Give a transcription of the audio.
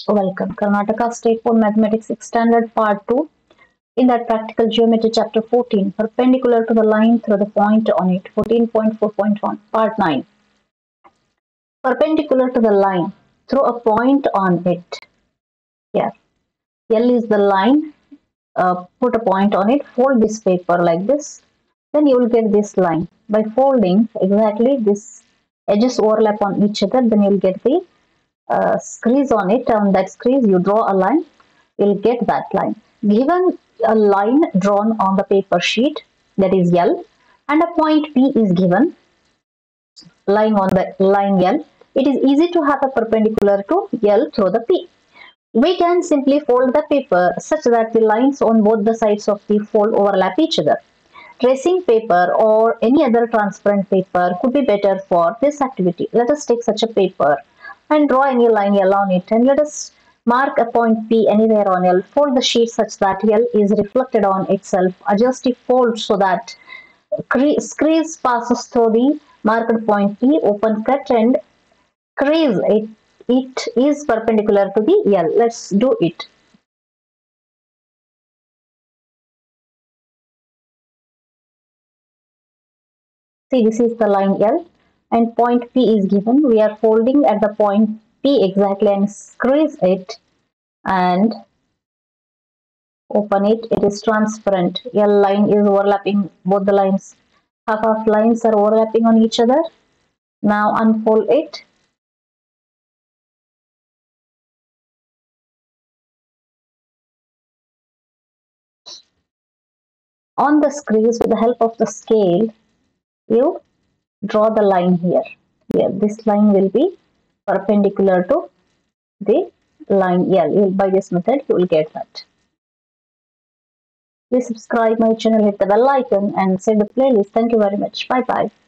Welcome. Karnataka State Board Mathematics 6th Standard Part 2. In that practical geometry chapter 14, perpendicular to the line through the point on it, 14.4.1, part 9. Perpendicular to the line through a point on it. Here, L is the line, put a point on it, fold this paper like this, then you will get this line. By folding exactly this edges overlap on each other, then you will get the crease on it. On that crease you draw a line, you'll get that line. Given a line drawn on the paper sheet, that is L, and a point P is given, lying on the line L, it is easy to have a perpendicular to L through the P. We can simply fold the paper such that the lines on both the sides of the fold overlap each other. Tracing paper or any other transparent paper could be better for this activity. Let us take such a paper and draw any line L on it, and let us mark a point P anywhere on L. Fold the sheet such that L is reflected on itself. Adjust the fold so that crease passes through the marked point P. Open cut and crease it. It is perpendicular to the L. Let's do it. See, this is the line L and point P is given. We are folding at the point P exactly and crease it and open it. It is transparent. L line is overlapping both the lines. Half of lines are overlapping on each other. Now unfold it. On the crease, with the help of the scale, you draw the line here. Here, this line will be perpendicular to the line L. By this method, you will get that. Please subscribe my channel, hit the bell icon and save the playlist. Thank you very much. Bye bye.